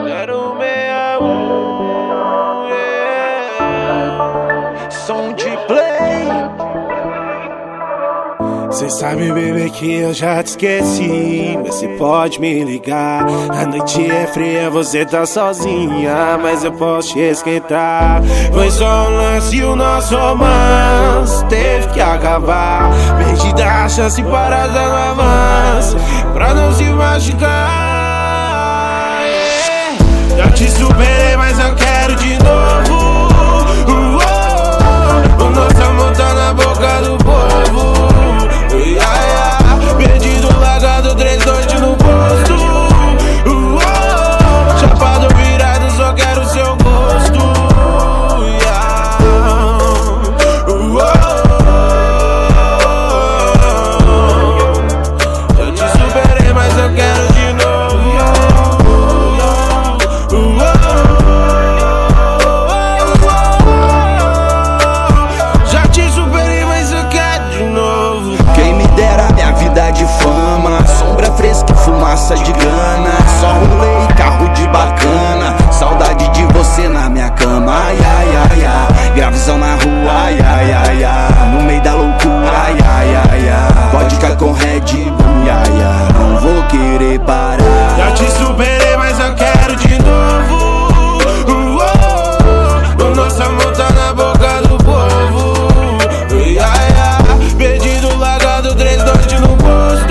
Som de play. Cê sabe, bebê, que eu já te esqueci, mas cê pode me ligar. A noite é fria, você tá sozinha, mas eu posso te esquentar. Foi só um lance e o nosso romance teve que acabar. Perdi da chance para as avance, pra não se machucar. Já te superei, mas eu quero de novo. O nosso amor tá na boca do povo. Perdido, largado, 3 noites no posto. Chapado, virado, só quero seu gosto. Eu te superei, mas eu quero de novo. Já te superei, mas eu quero de novo. Quem me dera minha vida de fama, sombra fresca e fumaça de grana, só rolê e carro de bacana, saudade de você na minha cama, ai ai ai ai, gravizão na rua, ai ai ai ai, no meio da loucura, ai ai ai ai, vodka com Red Bull, ai ai, não vou querer parar. Já te superei, mas eu quero de novo. O nosso amor tá na boca do povo. Perdido, largado, 3 noites no posto.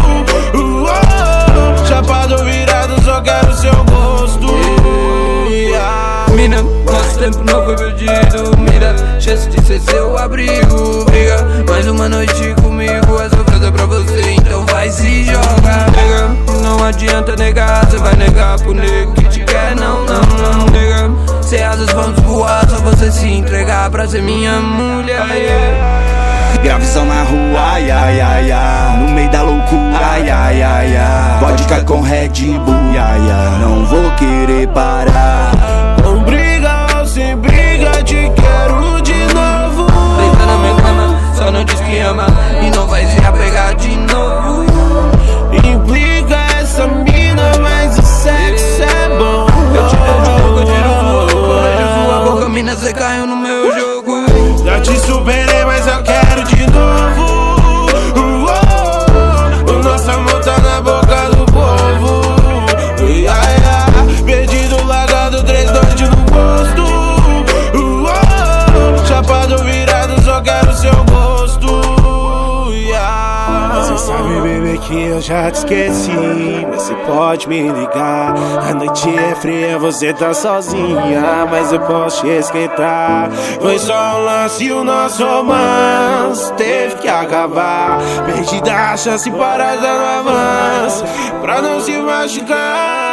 Chapado, virado, só quero seu gosto. Mina, nosso tempo não foi perdido. Mira, chance de ser seu abrigo. Briga, mais uma noite comigo. Essa frase é pra você, então vai se jogar. Nega, não adianta negar, cê vai negar pro nego que te quer. Não, não, não, nega. Cê asas vamos voar, só você se entregar pra ser minha mulher. Gravizão na rua, ai ai ai ai, no meio da loucura, ai ai ai ai, vodka com Red Bull, ai ai, não vou querer parar. Não briga ou sem briga, te quero de novo. Deita na minha cama, só não diz que ama e não vai se apegar de novo. Implica essa mina, mas o sexo é bom. Eu tiro o jogo, eu tiro fogo, vejo sua boca, mina, cê caiu no meu jogo. Já te superei, mas eu quero de novo. O nosso amor tá na boca do povo. Perdido, largado, 3 noites no posto. Chapado, virado, só quero seu gosto. Cê sabe, bebê, que eu já te esqueci, mas cê pode me ligar. A noite é fria, você tá sozinha, mas eu posso te esquentar. Foi só um lance e o nosso romance teve que acabar. Perdi da chance para dar um avanço, pra não se machucar.